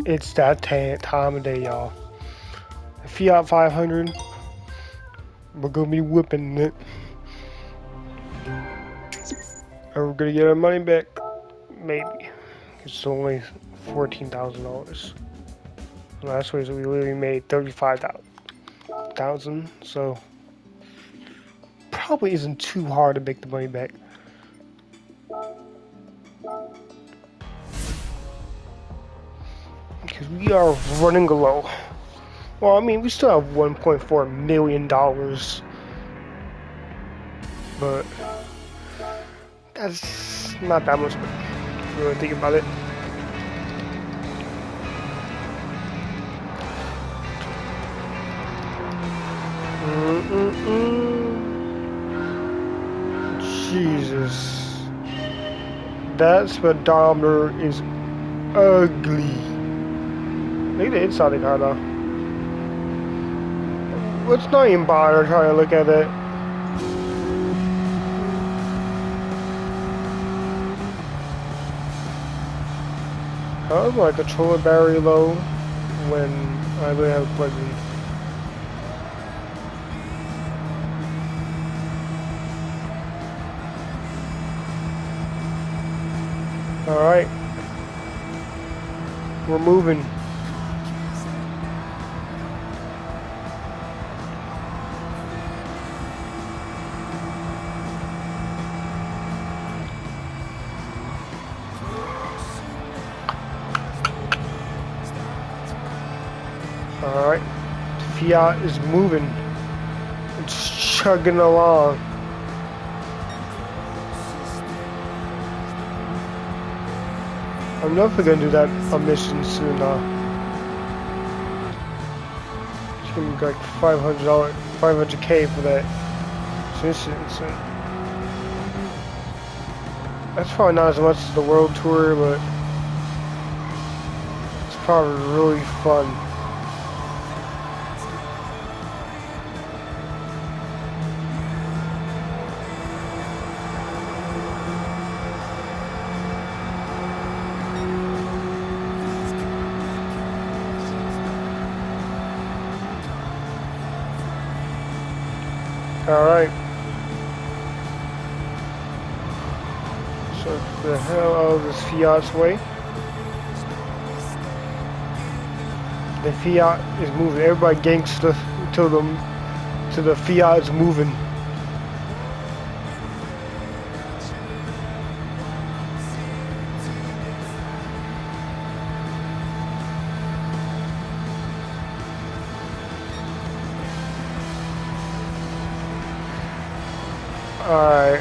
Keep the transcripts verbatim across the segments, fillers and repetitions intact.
It's that time of day, y'all. Fiat five hundred. We're gonna be whipping it. And we're gonna get our money back. Maybe. It's only fourteen thousand dollars. Last week we literally made thirty-five thousand, so probably isn't too hard to make the money back. Because we are running low. Well, I mean, we still have one point four million dollars, but that's not that much, if you really think about it. Mm-mm-mm. Jesus, that speedometer is ugly. Look at the inside of the car, though. Let's not even bother trying to look at it. How is my controller battery low when I really have a plug in? Alright. We're moving. Alright. Fiat is moving. It's chugging along. I'm definitely gonna do that a mission soon. Uh, it's gonna be like five hundred dollars, five hundred K for that mission soon. That's probably not as much as the world tour, but it's probably really fun. Alright. So the hell out of this Fiat's way. The Fiat is moving. Everybody gangsta to them to the Fiat is moving. Alright.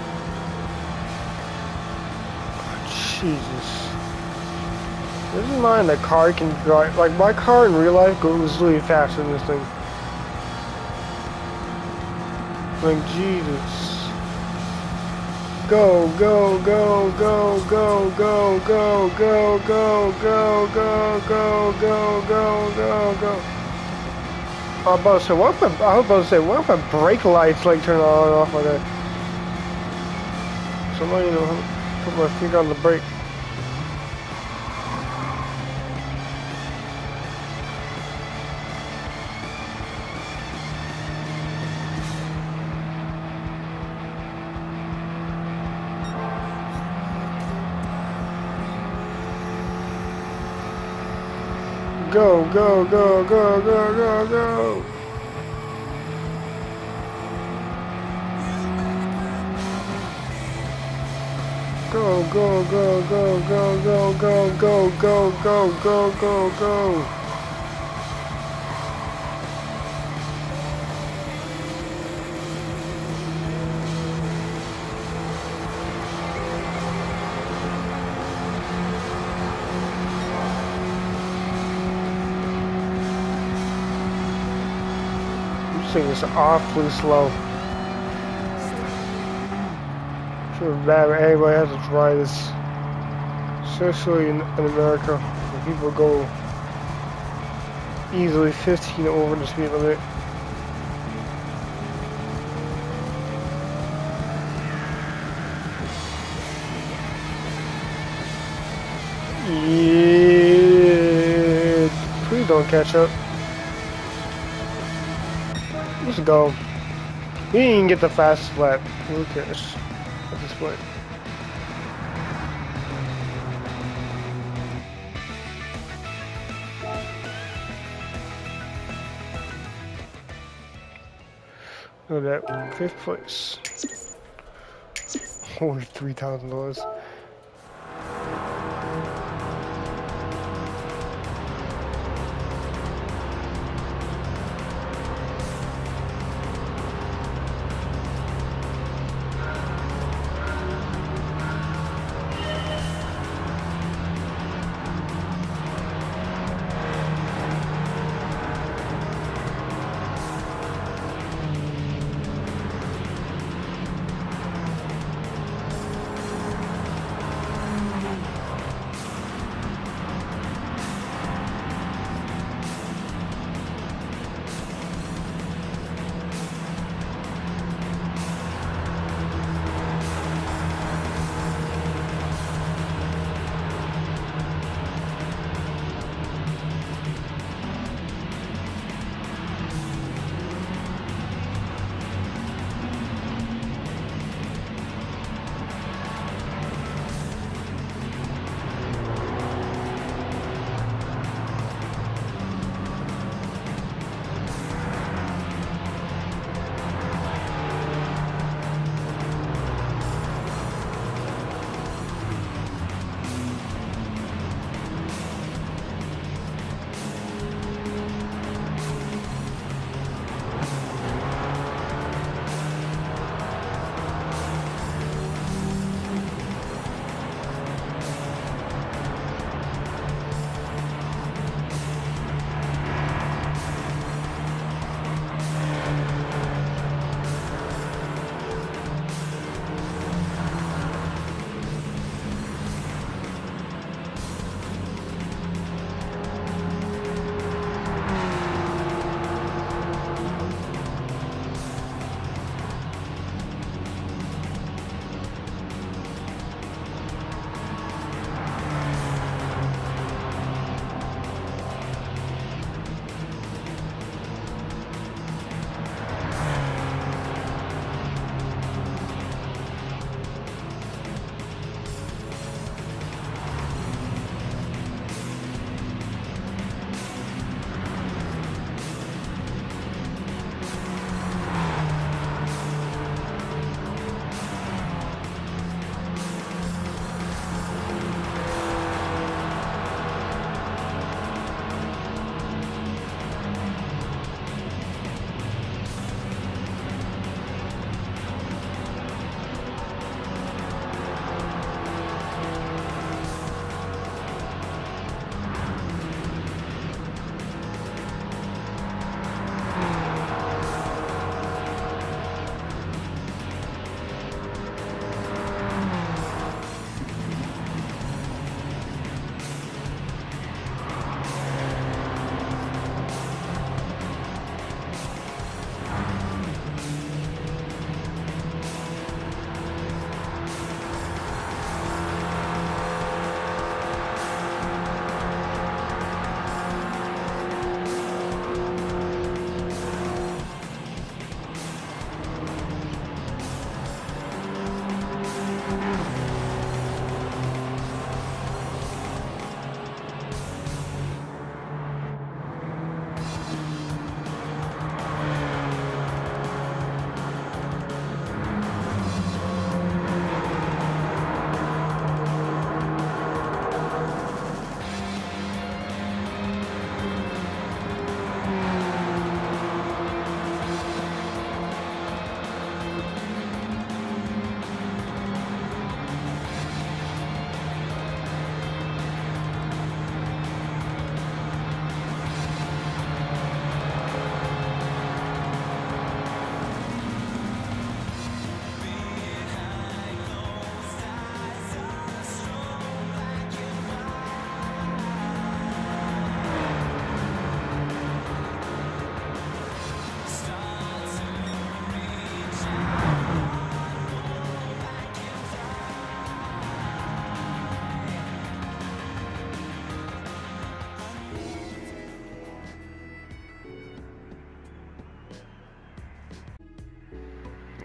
Jesus. This is mine, the car can drive. Like, my car in real life goes really fast in this thing. Like, Jesus. Go, go, go, go, go, go, go, go, go, go, go, go, go, go, go, go. I was about to say, what if I was about to say, what if my brake lights like turn on and off like that? Somebody, you know, put my finger on the brake. Go, go, go, go, go, go, go. Go, go, go, go, go, go, go, go, go, go, go, go, go. This thing is awfully slow. Sure bad, but everybody has to try this. Especially in, in America, where people go easily fifteen over the speed limit. Yeah. Please don't catch up. Let's go. We didn't even get the fastest lap. Who cares at this point? Look at that. Fifth place. Holy three thousand dollars.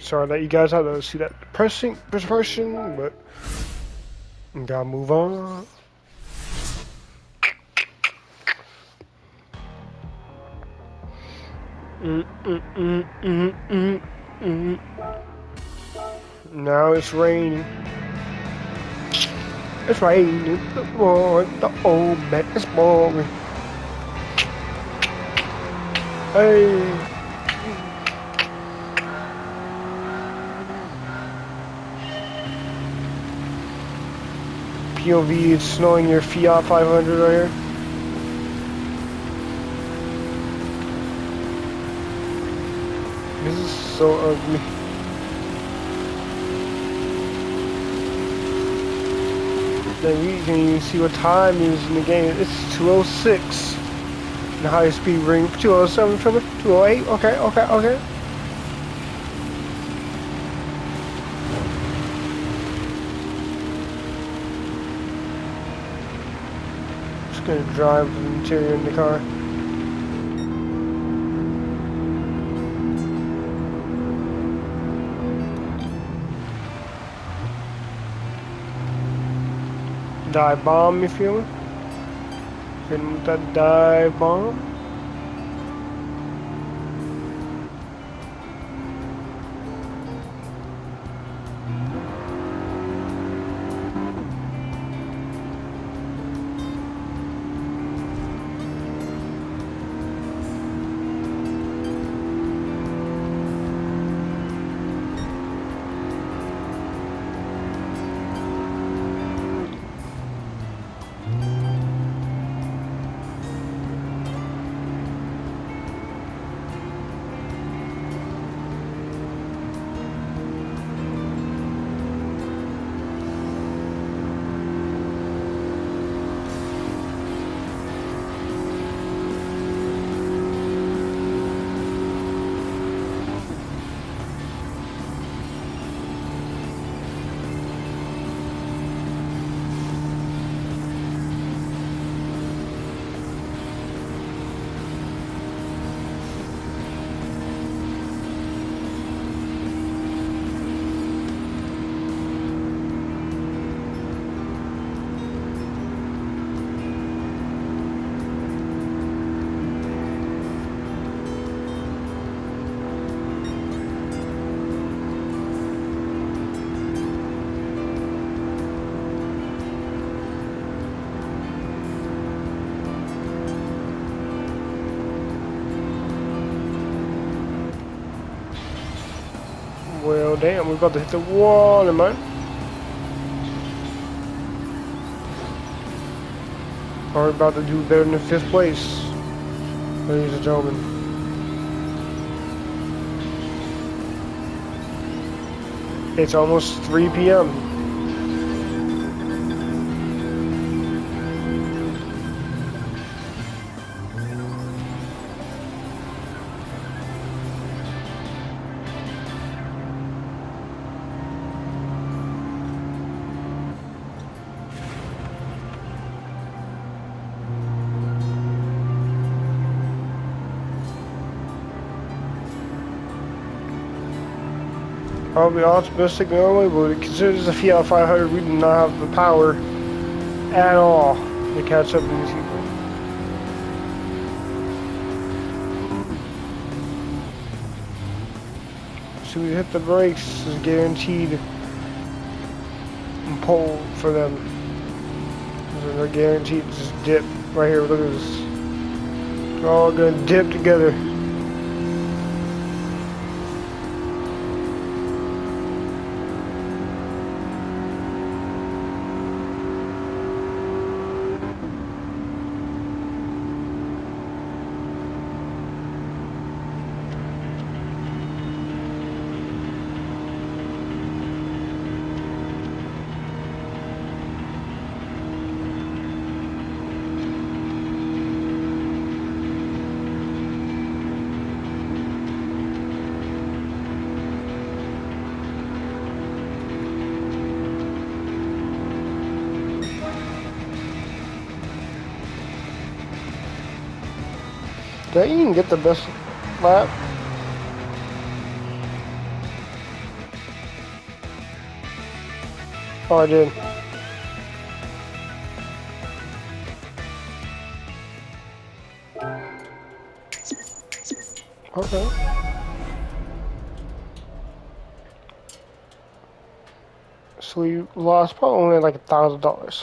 Sorry that you guys had to see that depressing depression, but we gotta move on. Mm, mm, mm, mm, mm, mm. Now it's raining. It's raining. The boy, the old man is boring. Hey. P O V, it's snowing your Fiat five hundred right here. This is so ugly. Then you can even see what time is in the game. It's two oh six. The highest speed ring. two oh seven from it. two oh eight. Okay, okay, okay. Just gonna drive the interior in the car. Dive bomb, you feel me? Hitting with that dive bomb. Well, damn, we're about to hit the wall, man. Are we about to do better than fifth place, ladies and gentlemen? It's almost three P M Probably optimistic normally, but considering it's a Fiat five hundred, we do not have the power at all to catch up to these people. So we hit the brakes is guaranteed pole for them. So they're guaranteed to just dip right here. Look at this. They're all gonna dip together. Did I even get the best lap? Oh, I did. Okay. So you lost probably only like a thousand dollars.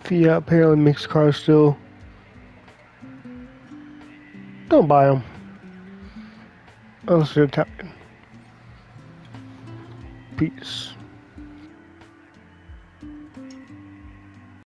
Fiat apparently makes cars still. Don't buy them. Unless they're Italian. Peace.